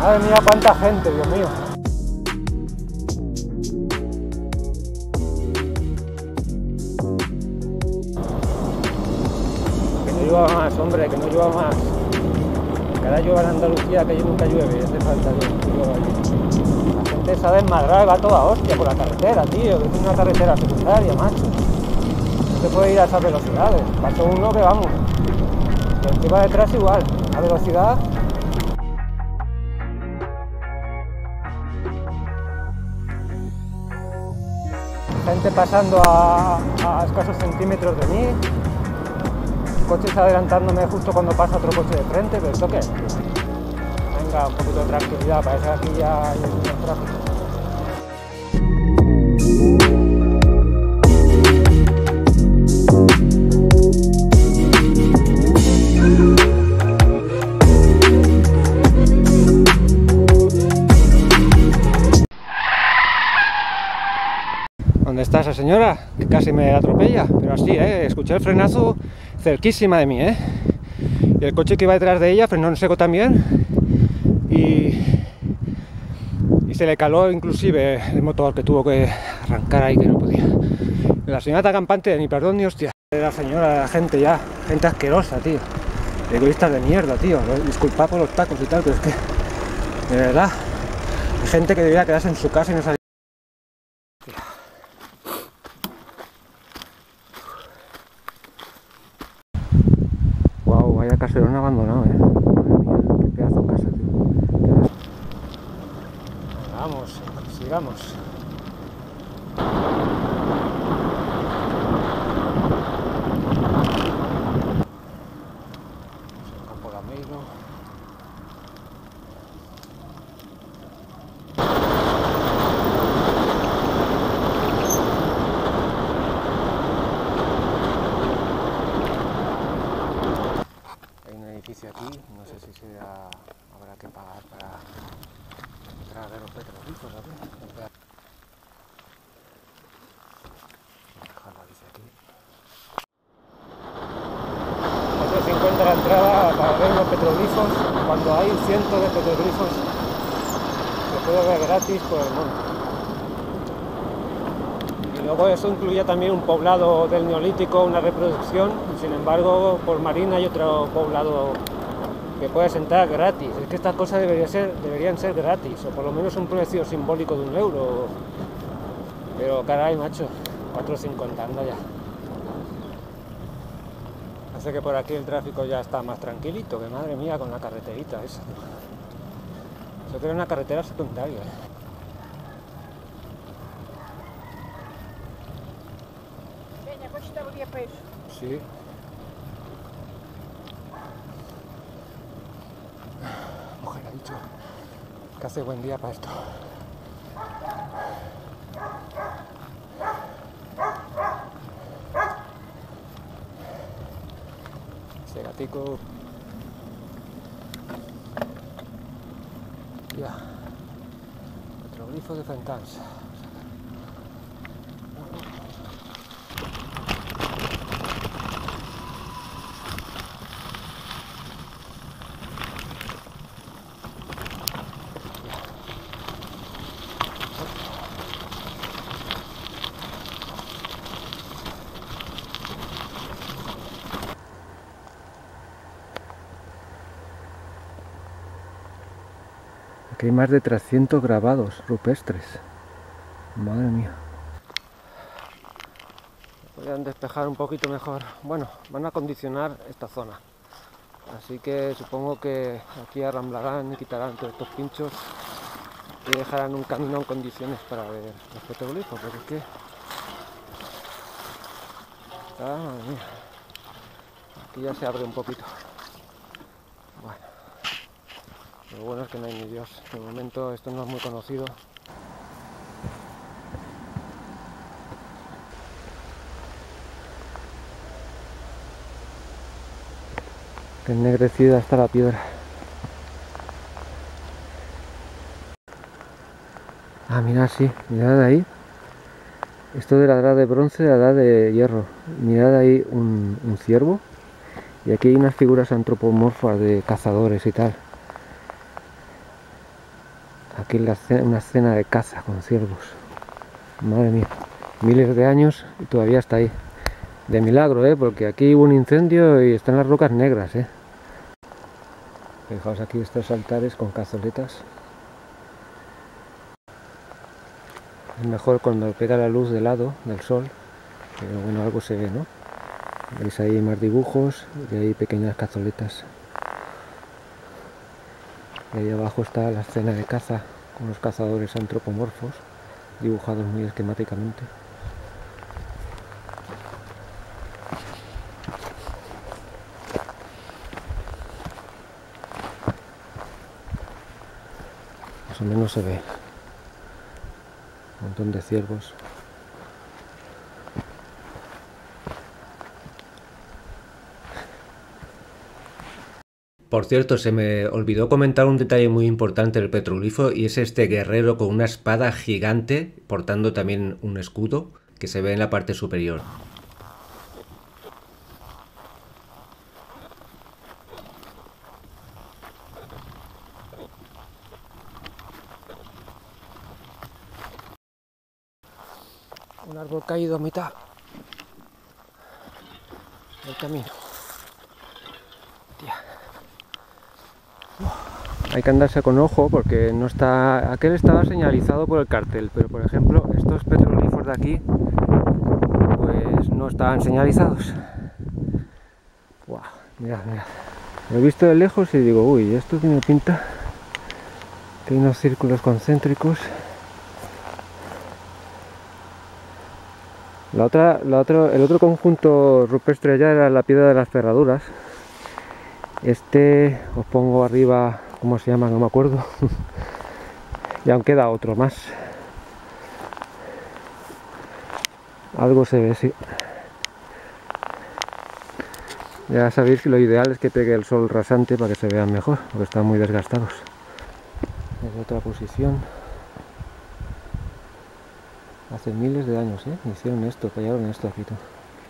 Madre mía, cuánta gente, Dios mío. Que no llueva más, hombre, que no llueva más. Que ahora llueva en Andalucía, que allí nunca llueve, hace falta que llueva allí. La gente se ha desmadrado y va toda hostia por la carretera, tío, que es una carretera secundaria, macho. No se puede ir a esas velocidades. Pasó uno que vamos. Y encima detrás igual, a velocidad. Gente pasando a escasos centímetros de mí, coches adelantándome justo cuando pasa otro coche de frente, pero ¿esto qué es? Venga, un poquito de tranquilidad, parece que aquí ya hay un tráfico. ¿Dónde está esa señora? Que casi me atropella, pero así, escuché el frenazo cerquísima de mí, y el coche que iba detrás de ella frenó en seco también y se le caló inclusive el motor, que tuvo que arrancar ahí, que no podía. La señora está campante, ni perdón ni hostia. La señora, la gente ya, gente asquerosa, tío, egoístas de mierda, tío. Disculpad por los tacos y tal, pero es que, de verdad, hay gente que debería quedarse en su casa y no salir. Wow, vaya caserón abandonado, Madre mía, qué pedazo de casa, tío. Vamos, sigamos. Campo Lameiro. Hay un edificio aquí, no sé si habrá que pagar para entrar a ver los petroglifos, ¿sabes? Ojalá dice aquí. 4,50 la entrada para ver los petroglifos, cuando hay cientos de petroglifos que puede ver gratis por el mundo. Y luego eso incluye también un poblado del Neolítico, una reproducción, y sin embargo por Marina hay otro poblado que puedes entrar gratis. Es que estas cosas deberían ser gratis, o por lo menos un precio simbólico de 1 euro. Pero caray, macho, 4,50, anda ya. Hace que por aquí el tráfico ya está más tranquilito, que madre mía con la carreterita esa. Eso que era una carretera secundaria. Sí. Mujer ha dicho que hace buen día para esto. Ese gatico. Ya. Petroglifo de Fentans. Aquí hay más de 300 grabados rupestres. Madre mía. Podrían despejar un poquito mejor. Bueno, van a acondicionar esta zona. Así que supongo que aquí arramblarán y quitarán todos estos pinchos y dejarán un camino en condiciones para ver los petroglifos, porque es que... madre mía. Aquí ya se abre un poquito. Bueno. Lo bueno es que no hay ni Dios. De momento esto no es muy conocido. Qué ennegrecida está la piedra. Ah, mirad, sí, mirad ahí. Esto de la edad de bronce, la edad de hierro. Mirad ahí un ciervo. Y aquí hay unas figuras antropomorfas de cazadores y tal. Aquí una escena de caza con ciervos. Madre mía, miles de años y todavía está ahí. De milagro, porque aquí hubo un incendio y están las rocas negras, Fijaos aquí estos altares con cazoletas. Es mejor cuando pega la luz de lado del sol, pero bueno, algo se ve, ¿no? Veis ahí más dibujos y hay pequeñas cazoletas. Y ahí abajo está la escena de caza con los cazadores antropomorfos, dibujados muy esquemáticamente. Más o menos se ve un montón de ciervos. Por cierto, se me olvidó comentar un detalle muy importante del petroglifo, y es este guerrero con una espada gigante portando también un escudo que se ve en la parte superior. Un árbol caído a mitad del camino. Tía. Hay que andarse con ojo porque no está. Aquel estaba señalizado por el cartel, pero por ejemplo estos petroglifos de aquí pues no estaban señalizados. Wow, mirad, mirad. Lo he visto de lejos y digo, uy, esto tiene pinta. Tiene unos círculos concéntricos. El otro conjunto rupestre ya era la piedra de las ferraduras. Este os pongo arriba, ¿cómo se llama? No me acuerdo. Y aún queda otro más. Algo se ve, sí. Ya sabéis que lo ideal es que pegue el sol rasante para que se vean mejor, porque están muy desgastados. En otra posición. Hace miles de años, hicieron esto, tallaron esto aquí todo.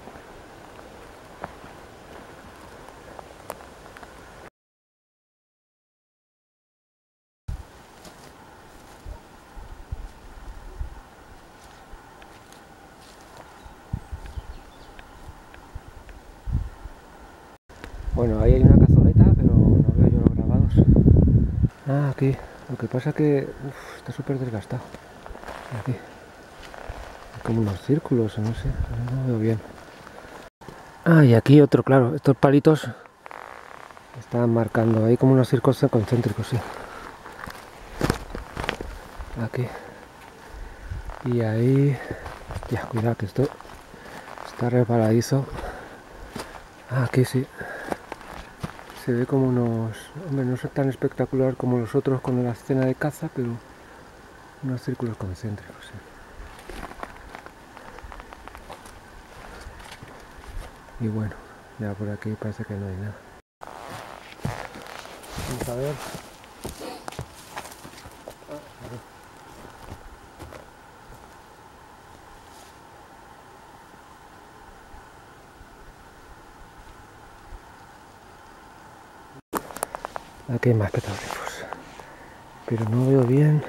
Bueno, ahí hay una cazoleta, pero no veo yo los grabados. Ah, aquí. Lo que pasa que está súper desgastado. Aquí. Hay como unos círculos, no sé, no veo bien. Ah, y aquí otro, claro. Estos palitos están marcando ahí como unos círculos concéntricos, sí. Aquí. Y ahí. Hostia, cuidado que esto está resbaladizo. Ah, aquí sí. Se ve como unos... Hombre, no es tan espectacular como los otros con la escena de caza, pero unos círculos concéntricos, sí. Y bueno, ya por aquí parece que no hay nada. Vamos a ver. Aquí hay más petroglifos, pero no veo bien.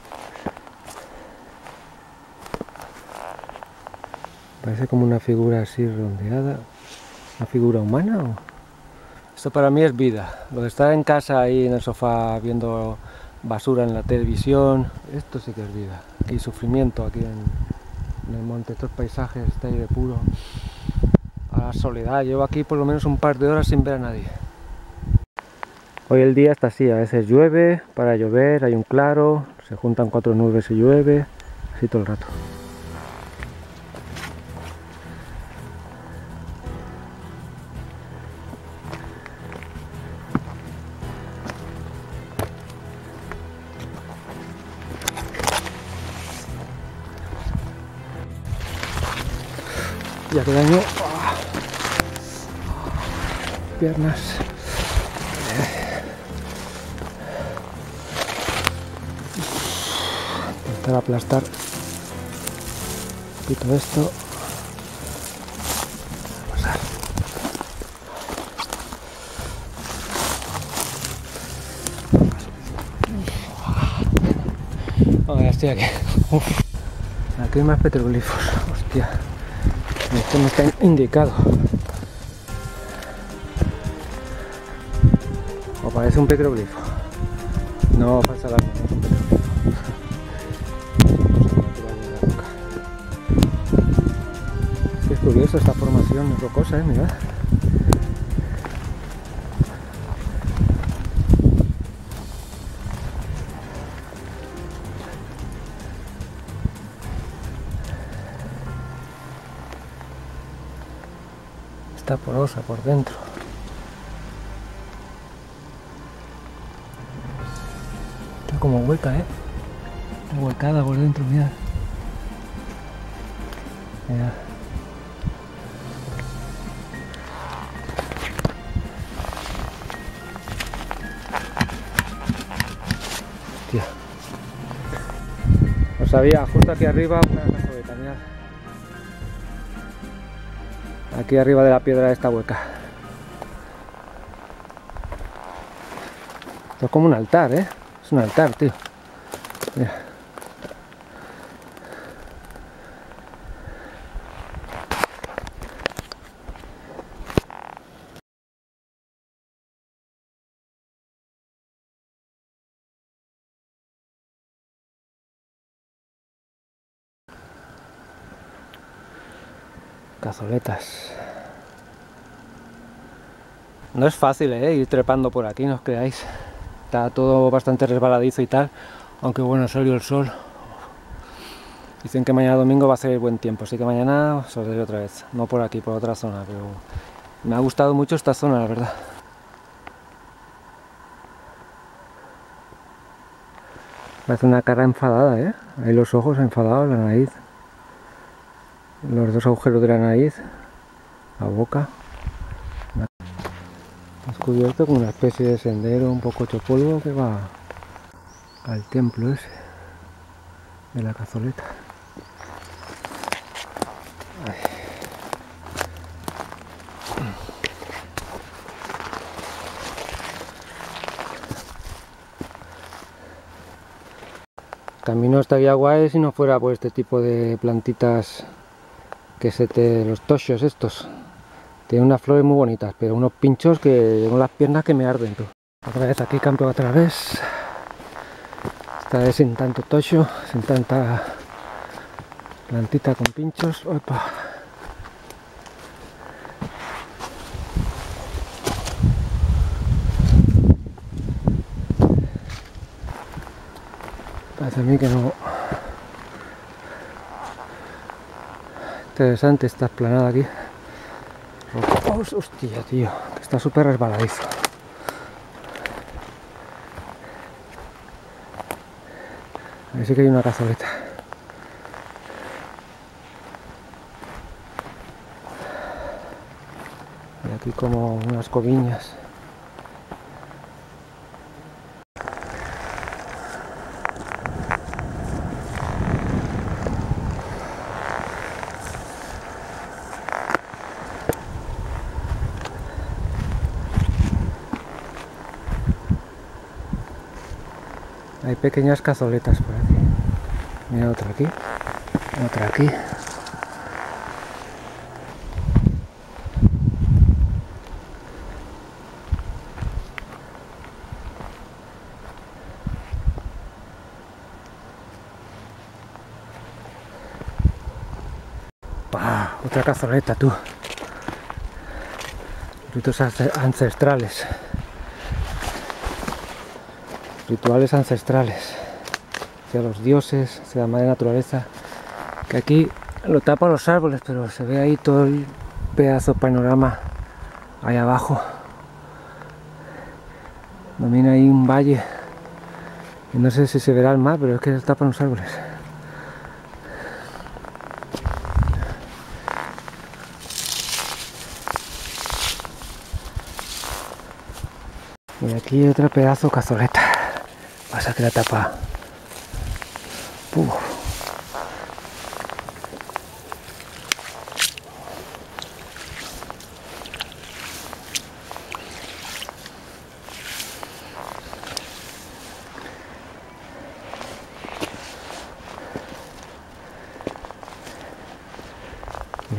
Parece como una figura así redondeada. ¿Una figura humana o...? Esto para mí es vida. Lo de estar en casa ahí en el sofá viendo basura en la televisión, esto sí que es vida. Aquí hay sufrimiento, aquí en el monte, estos paisajes está ahí de puro a la soledad. Llevo aquí por lo menos un par de horas sin ver a nadie. Hoy el día está así, a veces llueve, para llover, hay un claro, se juntan 4 nubes y llueve, así todo el rato. Ya que daño piernas. Intentar aplastar un poquito esto. Pasar. Oh, ya estoy aquí. Uf. Aquí hay más petroglifos. Hostia. Esto no está indicado. O parece un petroglifo. No pasa nada, no es un petroglifo. Es curioso esta formación rocosa, mirad. Está porosa por dentro. Está como hueca, Está huecada por dentro, mirad. Mirad. Hostia. Lo sabía, justo aquí arriba una cazoleta, mirad. Aquí arriba de la piedra esta hueca. Esto es como un altar, Es un altar, tío. Mira. Cazoletas. No es fácil, ir trepando por aquí, no os creáis. Está todo bastante resbaladizo y tal, aunque bueno, salió el sol. Dicen que mañana domingo va a ser buen tiempo, así que mañana saldré otra vez. No por aquí, por otra zona, pero me ha gustado mucho esta zona, la verdad. Parece una cara enfadada, Ahí los ojos enfadados, la nariz. Los dos agujeros de la nariz. La boca. Descubierto como una especie de sendero un poco hecho polvo que va al templo ese de la cazoleta. Ay. El camino estaría guay si no fuera por este tipo de plantitas que los toshos estos. Tiene unas flores muy bonitas, pero unos pinchos que llevo las piernas que me arden, tú. Otra vez aquí campo otra vez. Esta vez sin tanto tosho, sin tanta plantita con pinchos. Opa. Parece a mí que no. Interesante esta esplanada aquí. Oh, hostia, tío, está súper resbaladizo. Ahí sí que hay una cazoleta. Y aquí como unas coviñas. Hay pequeñas cazoletas por aquí. Mira otra aquí. Otra aquí. ¡Pah! Otra cazoleta, tú. Ritos ancestrales. Rituales ancestrales. Hacia los dioses, hacia la madre naturaleza. Que aquí lo tapan los árboles, pero se ve ahí todo el pedazo de panorama ahí abajo. Domina ahí un valle. Y no sé si se verá el mar, pero es que tapan los árboles. Y aquí hay otro pedazo de cazoleta. Pasa que la tapa.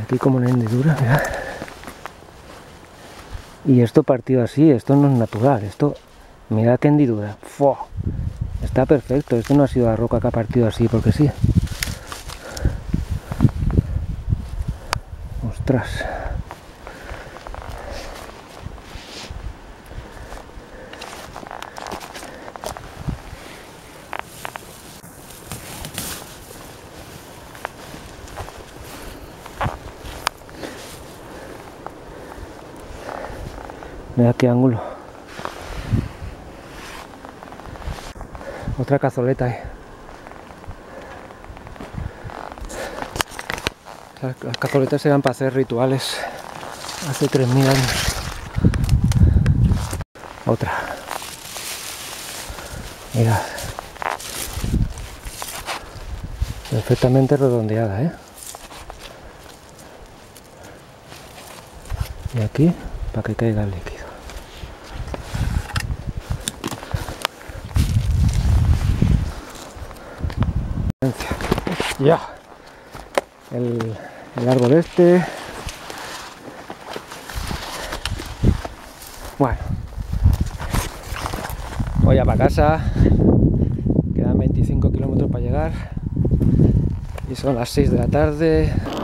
Aquí como una hendidura, mirad. Y esto partido así, esto no es natural, esto, mirad qué hendidura. ¡Fua! Está perfecto, esto no ha sido la roca que ha partido así porque sí. Ostras. Mira qué ángulo. Otra cazoleta ahí. Las cazoletas eran para hacer rituales hace 3000 años. Otra. Mirad. Perfectamente redondeada, ¿eh? Y aquí, para que caiga el líquido. Ya. El árbol este. Bueno. Voy ya para casa. Quedan 25 kilómetros para llegar. Y son las 6 de la tarde.